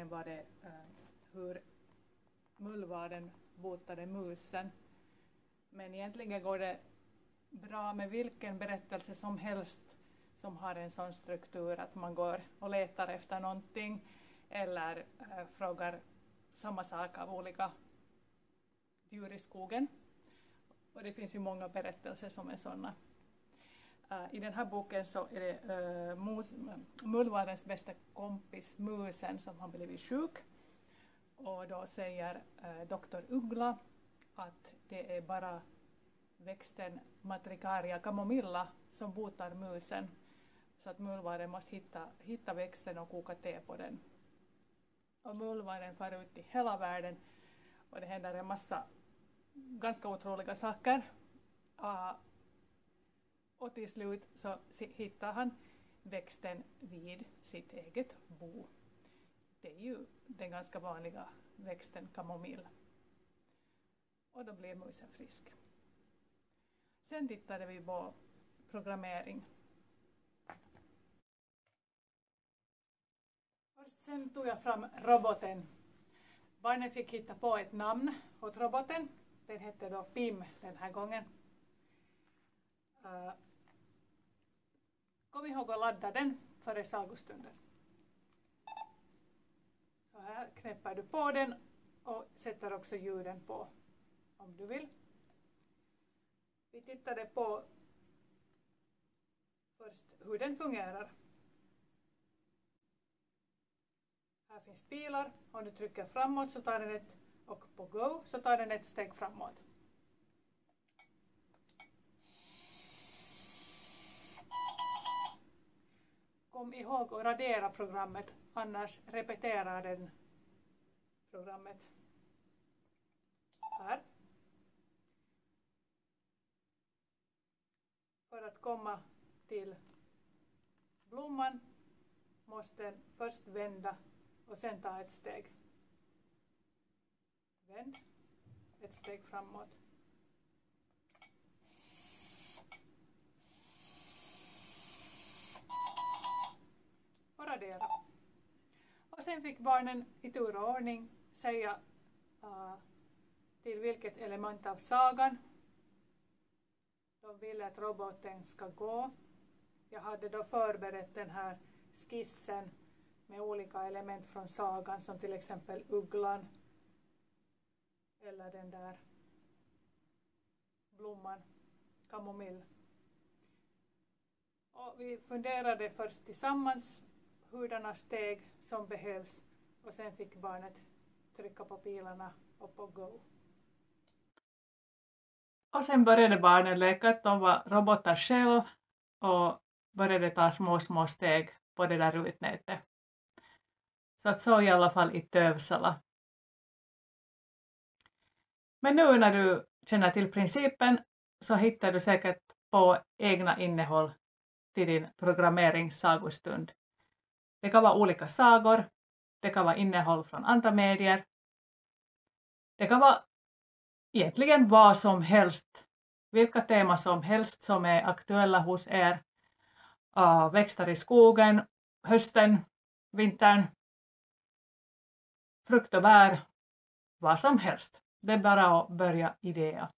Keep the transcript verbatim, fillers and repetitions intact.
boken var det uh, hur mullvaden botade musen. Men egentligen går det bra med vilken berättelse som helst som har en sån struktur att man går och letar efter någonting eller äh, frågar samma sak av olika djur i skogen. Och det finns ju många berättelser som är sådana. Uh, I den här boken så är det uh, mus- mullvadens bästa kompis musen som har blivit sjuk. Och då säger uh, doktor Uggla att det är bara växten Matricaria camomilla som botar musen. Så att mullvaden måste hitta, hitta växten och koka te på den. Och mullvaden far ut i hela världen. Och det händer en massa ganska otroliga saker. Uh, och till slut så hittar han växten vid sitt eget bo. Det är ju den ganska vanliga växten kamomill. Och då blir musen frisk. Sen tittade vi på programmering. Först sen tog jag fram roboten. Barnen fick hitta på ett namn åt roboten. Den hette då Pim den här gången. Uh, kom ihåg att ladda den före sagostunden. Så här knäpper du på den och sätter också ljuden på om du vill. Vi tittade på först hur den fungerar. Här finns pilar. Om du trycker framåt så tar den ett, och på go så tar den ett steg framåt. Kom ihåg att radera programmet, annars repeterar den programmet. Här. För att komma till blomman måste den först vända och sen ta ett steg. Vänd, ett steg framåt. Och radera. Och sen fick barnen i tur och ordning säga uh, till vilket element av sagan de ville att roboten ska gå. Jag hade då förberett den här skissen med olika element från sagan som till exempel ugglan eller den där blomman, kamomill. Och vi funderade först tillsammans hurdana steg som behövs och sen fick barnet trycka på pilarna och på go. Och sen började barnen leka att de var robotar själv och började ta små små steg på det där rutnätet. Så att så i alla fall i Tövsala. Men nu när du känner till principen så hittar du säkert på egna innehåll till din programmeringssagostund. Det kan vara olika sagor, det kan vara innehåll från andra medier. Det kan vara egentligen vad som helst, vilka teman som helst som är aktuella hos er. Uh, växter i skogen, hösten, vintern, frukt och bär, vad som helst. Det är bara att börja idéa.